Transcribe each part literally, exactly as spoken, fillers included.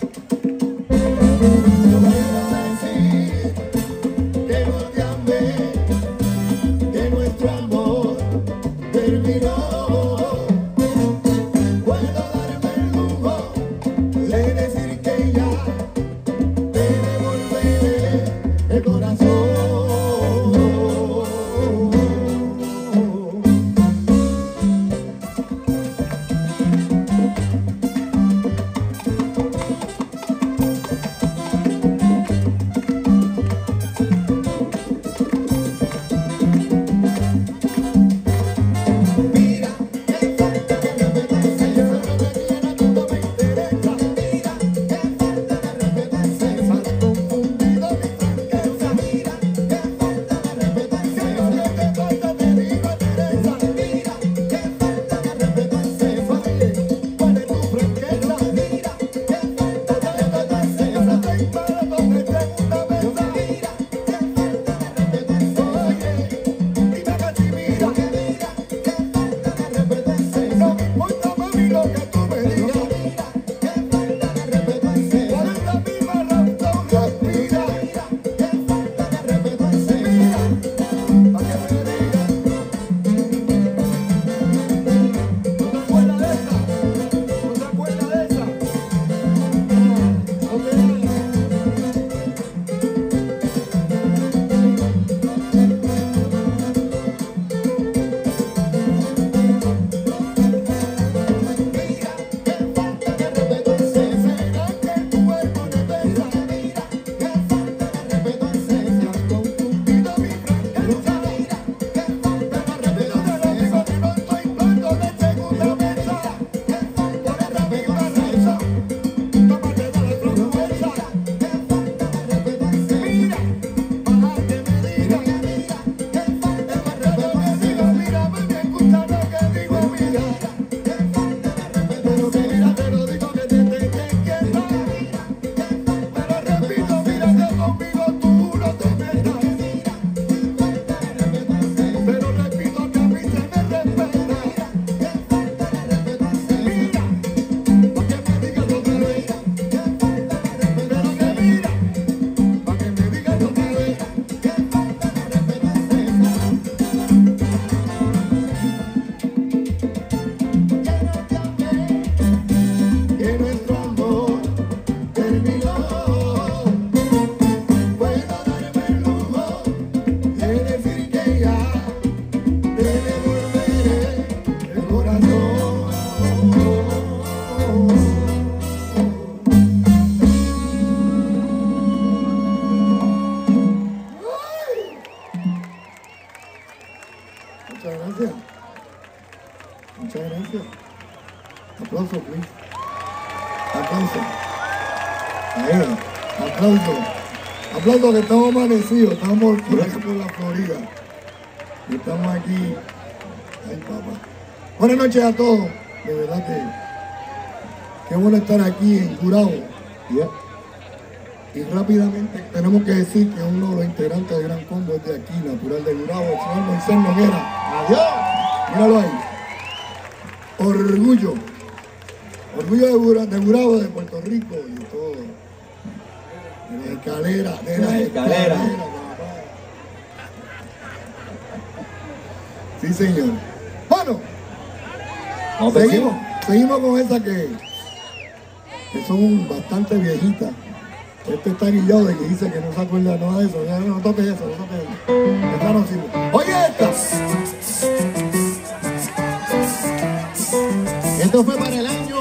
Aplauso que estamos amanecidos, estamos por aquí por la Florida. Y estamos aquí. Ay, papá. Buenas noches a todos. De verdad que qué bueno estar aquí en Gurabo. Yeah. Y rápidamente tenemos que decir que uno de los integrantes del Gran Combo es de aquí, natural de Gurabo, el señor Moisés Noguera. Adiós. Míralo ahí. Orgullo. Orgullo de Gurabo, de Gurabo, de Puerto Rico y todo. De la escalera, de la escalera. escalera sí, señor. Bueno, no, seguimos, seguimos con esa que, que son bastante viejitas. Este está guillado de que dice que no se acuerda nada de eso. Ya no toques eso, no toques eso. Esta no sirve. Oye esta. Esto fue para el año.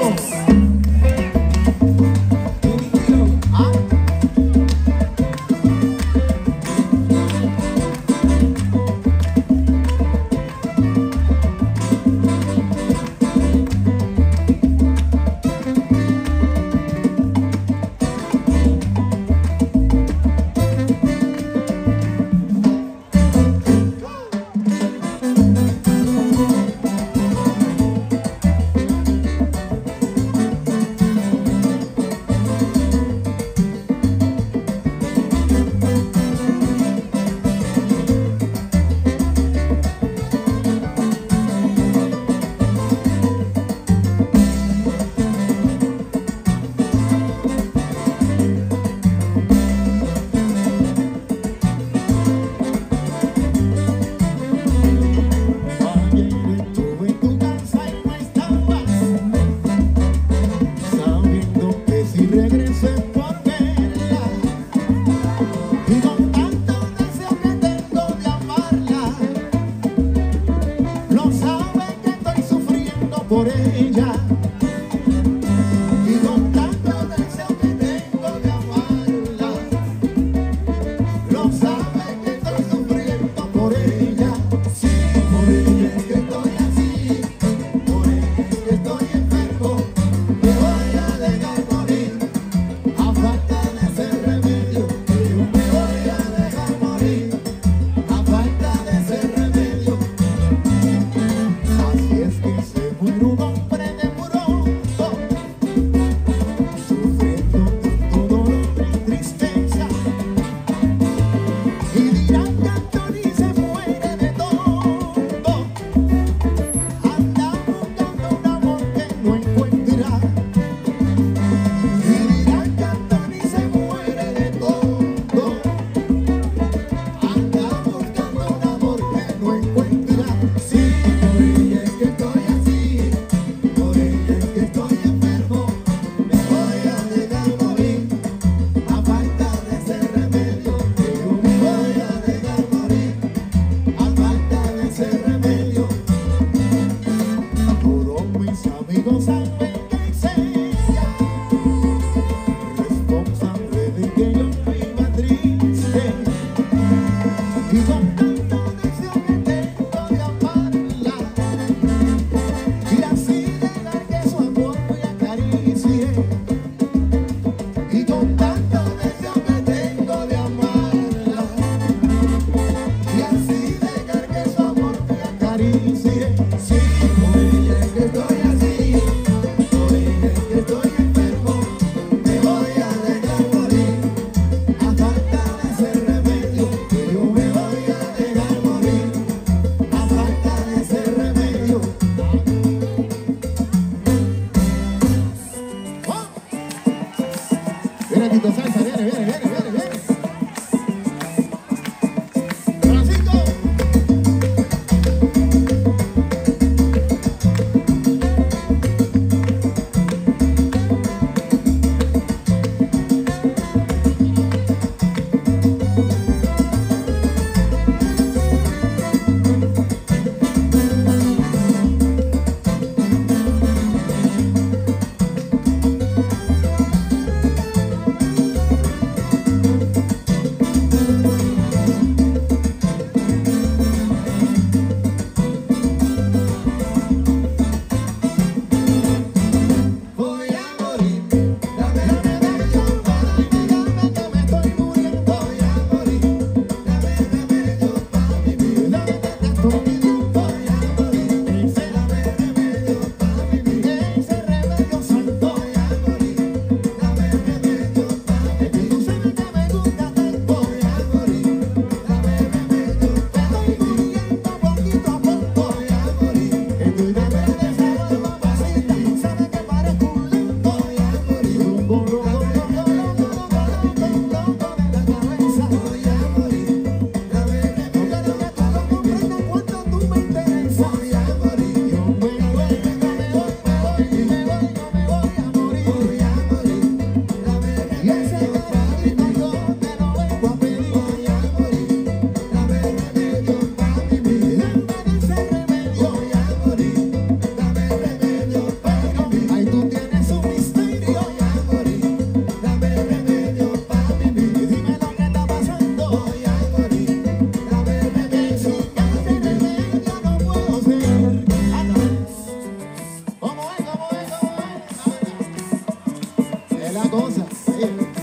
si regresé por verla y con tanto deseo que tengo de amarla, no sabe que estoy sufriendo por ella. Y con tanto deseo que tengo de amarla, no sabe que estoy sufriendo por ella. Sí, por ella es que estoy así, por ella es que estoy enfermo. Me voy a dejar morir a falta de ese remedio. Yo me voy a dejar morir a falta de ese remedio. Así es que se muere un hombre de pronto, sufriendo tanto dolor y tristeza, y dirán que Anthony se muere de tonto, anda buscando un amor que no encuentra. Y dirán que Anthony se muere de tonto, anda buscando un amor que no encuentra. Sí, por ella es que estoy así, por ella es que estoy enfermo. Me voy a dejar morir a falta de ese remedio. Yo me voy a dejar morir a falta de ese remedio. Todos mis amigos saben que es ella responsable de que yo viva triste, y con tanto deseo que tengo de amarla, y así dejar que su amor me acaricie. Y con tanto deseo que tengo de amarla, y así dejar que su amor me acaricie. Sí, por ella es que estoy así, por ella es que estoy enfermo. Me voy a dejar morir a falta de ese remedio. Que yo me voy a dejar morir a falta de ese remedio. ¡Oh! Viene Tito Salsa, viene, viene, viene, viene, viene. Francisco. Voy a morir, dame remedio para olvidarme que me estoy muriendo. Voy a morir, dame remedio para vivir. Dame tanto vivir. Voy a morir, ese dame remedio para vivir. Ese remedio santo. Voy a morir, dame remedio para vivir. Tú sabes que me gusta tanto. Voy a morir, dame remedio para vivir. Estoy muriendo poquito a poco. Voy a morir, estoy dando de esa mamacita. Tú sabes que parezco un lento. Voy a morir, loco, loco, loco, loco, loco, loco, loco de la cabeza. Voy a morir, dame remedio. Quiero que tú lo comprendas cuando tú me interesas. Voy a morir, yo me voy, me voy, me voy, me voy, y me voy, no me voy a morir. Voy a morir, dame remedio. Y ese cariñito yo te lo vengo a pedir. Voy a morir, dame remedio para vivir. Dame ese remedio. Voy a morir, dame remedio para vivir. Ahí tú tienes un misterio. Voy a morir, dame remedio para vivir. Dime lo que está pasando. Voy a morir, dame remedio. Sin ese remedio no puedo ser. Anda. ¿Cómo es? ¿Cómo es? ¿Cómo es? Es la cosa. Sí.